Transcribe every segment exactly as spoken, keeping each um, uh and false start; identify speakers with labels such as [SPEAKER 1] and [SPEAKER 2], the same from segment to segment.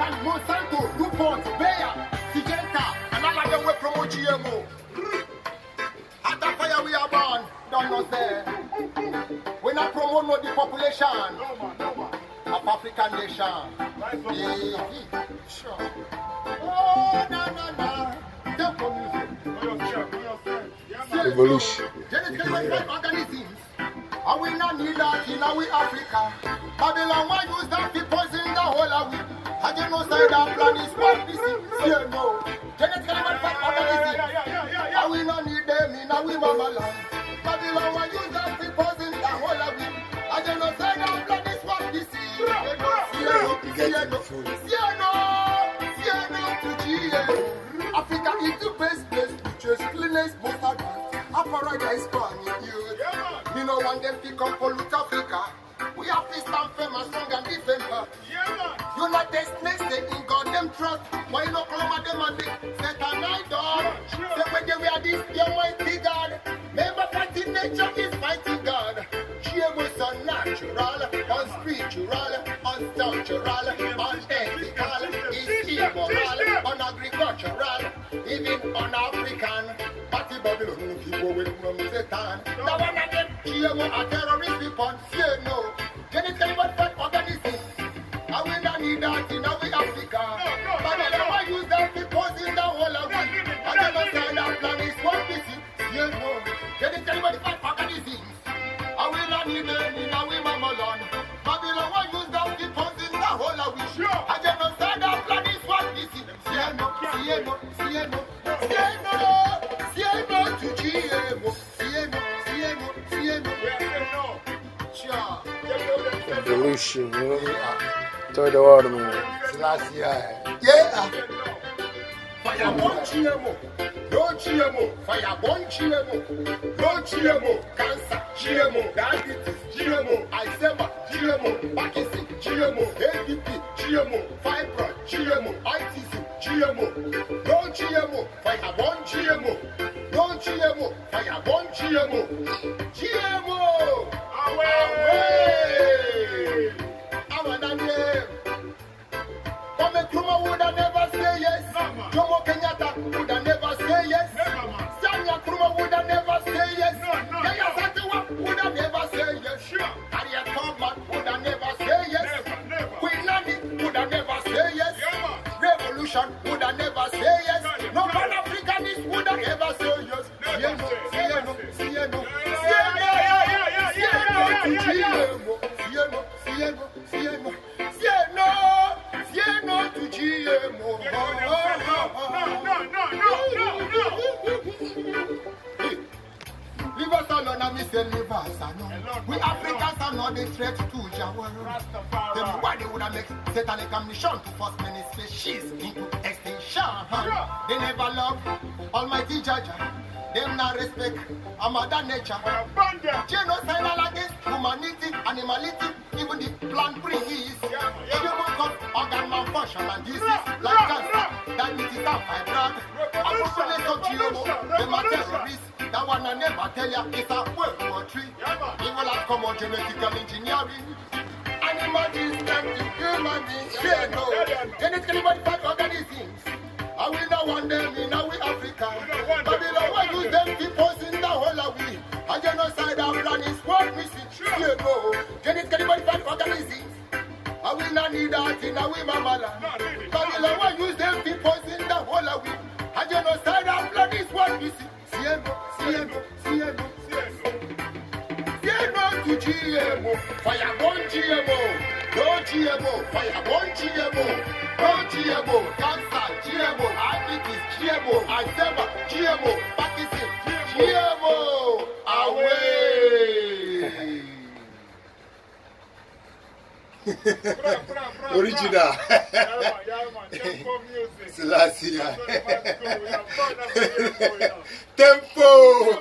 [SPEAKER 1] Monsanto, DuPont, Bayer, Syngenta, and all of them will promote G M O. At that fire we are born, don't know say. We not promote no depopulation
[SPEAKER 2] No man, no man.
[SPEAKER 1] of African nation. Yeah, sure. Oh, no, no, no. Tempo music.
[SPEAKER 2] Know yourself, know yourself. Yeah, man.
[SPEAKER 3] Evolution.
[SPEAKER 1] Genetically organisms. And we not need that in our Africa. Babylon, why use that to poison the whole of we? I don't know say that plan is what this is. Yeah, no. Genetically modified organisms.
[SPEAKER 2] Yeah, yeah, yeah, yeah, yeah.
[SPEAKER 1] And we not need them in our mama land. Babylon, why use that to poison the whole of we? I don't know say that plan is what this is. Yeah, no. Yeah, no. Yeah, no. Yeah, no to G M O. Africa is the best place to choose cleanest, most advanced. A paradise for you. We no want them to come pollute Africa. We have to stand firm and strong and defend her. United States, they in God them trust. Why no come at them and they set a night dog? Say when they wear this, they mighty God. Remember fighting nature is fighting God. G M O is unnatural, unspiritual, unstructural, unethical, is immoral, unagricultural, even un-African. Party Babylon, people will from Satan. Now one of them, G M O are terrorist people. Say no. Genetically modified organisms. I will not need that in our Africa. Babylon, why use that to poison the whole of it? I never say that plan is what this is. Say no. Genetically modified organisms. I will not need them in our mama land. Babylon, why use that to poison the whole of it? I never say that plan is what this is. Say no. Say no. Say no. Say no. Say no to G M O. Say no. Say no. Say no. Sure.
[SPEAKER 3] Evolution, you know. Tell the world, man.
[SPEAKER 1] Last year. Yeah. Fire burn G M O. No G M O. Fire burn G M O. No G M O. Cancer. G M O. Diabetes. G M O. Alzheimer. G M O. Parkinson. G M O. A D P. G M O. Fibroid. G M O. Autism. G M O. No G M O. Fire burn G M O. No G M O. Fire burn G M O. G M O. Away. Our name. Come and Kruma would have never say yes. Jomo Kenyatta would have never say yes. Sanya Kruma would have never say yes. Kenya Satiwa would have never say yes. Harriet Tubman would have never say yes. Queen Nani would have never say yes. Revolution would have never say yes. No Pan-Africanist would have ever say yes. Sieno, Sieno, Sieno, Sieno, Sieno, Sieno, Sieno, Sieno, Sieno, Sieno to G M O.
[SPEAKER 2] No, no, no, no, no, no.
[SPEAKER 1] Leave us alone, I miss the leave us alone. We Africans are not a threat to Jawara. Then why they would have made satanic ammunition to force many species into extinction? Huh? They never love Almighty Jaja. Them not respect a mother nature. Genocidal against humanity, animality, even the plant breeze. Human cause organ malfunction and disease like cancer, diabetes and fibroid. Appropriate of G M O, them are terrorists. That one I never tell ya, it's a World War Three. Evil has come on genetical engineering. Animal system to human beings. Yeah, no. Genetically modified organisms. I will not want them in our Africa. Babylon, why use them to poison the whole of we? A genocidal plan is what missing. Yeah, no. Genetically modified organisms. I will not need that in our mama land. Babylon, why use them to poison the whole of we? A genocidal plan is what missing. Sieno, Sieno, Sieno, Sieno to G M O. Fire burn G M O. No G M O. Fire burn G M O. No G M O. Cancer, G M O. Diabetes, G M O. Alzheimer, G M O. Parkinson, G M O. Away.
[SPEAKER 3] Original. Selassie. Tempo.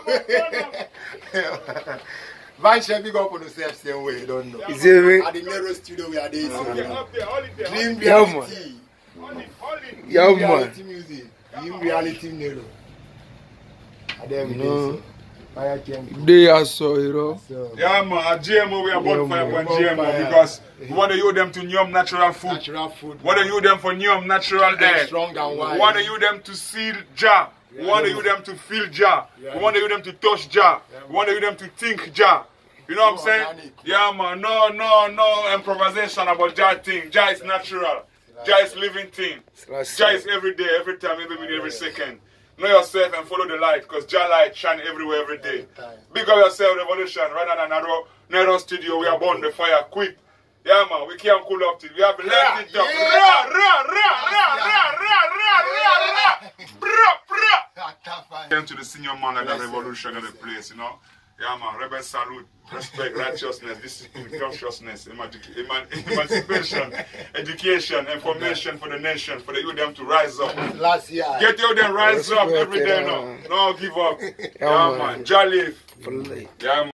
[SPEAKER 3] Why shall we go up on the same way? You don't know.
[SPEAKER 4] Is it
[SPEAKER 3] at the Nero studio we are there? Dream
[SPEAKER 4] reality.
[SPEAKER 3] Dream reality music. Dream reality Nero. I don't know.
[SPEAKER 1] Fire change.
[SPEAKER 3] They are so, you know.
[SPEAKER 1] So,
[SPEAKER 2] Yeah, man, at G M O, we are born
[SPEAKER 3] Yeah,
[SPEAKER 2] fire
[SPEAKER 3] man.
[SPEAKER 2] for G M O because we want to use them to Nyom natural food.
[SPEAKER 1] natural food.
[SPEAKER 2] We want to use them for Nyom natural
[SPEAKER 1] They're
[SPEAKER 2] air.
[SPEAKER 1] strong and
[SPEAKER 2] We
[SPEAKER 1] wise.
[SPEAKER 2] want to use them to seal Jah. We want to use them to feel Jah.
[SPEAKER 1] Yeah.
[SPEAKER 2] We want to use them to touch Jah. We want to use them to think Jah. You know what I'm
[SPEAKER 1] So
[SPEAKER 2] saying?
[SPEAKER 1] organic.
[SPEAKER 2] Yeah, man. No, no, no improvisation about Jah thing. Jah is natural. Jah is living thing. Jah is every day, every time, every minute, every second. Know yourself and follow the light, because Jah light shine everywhere, every day. Big up yourself, revolution. Rather than Nero, Nero studio, we are born the fire quick. Yeah, man, we can't cool up till we have left it up.
[SPEAKER 1] yeah.
[SPEAKER 2] Ra, ra, ra, ra, ra, ra, ra, ra, ra. Bra, bra. Came to the senior man like the revolution of the place, you know. Yeah, man, rebel salute, respect, righteousness, discipline, consciousness, emanci- eman- emancipation, education, information for the nation, for the youth them to rise up.
[SPEAKER 1] Last year.
[SPEAKER 2] Get you them rise up
[SPEAKER 3] Respect,
[SPEAKER 2] every day
[SPEAKER 3] yeah.
[SPEAKER 2] now. No give up. Yeah,
[SPEAKER 3] Yeah,
[SPEAKER 2] man.
[SPEAKER 3] man.
[SPEAKER 2] Jah live.
[SPEAKER 3] For the-
[SPEAKER 2] Yeah, man.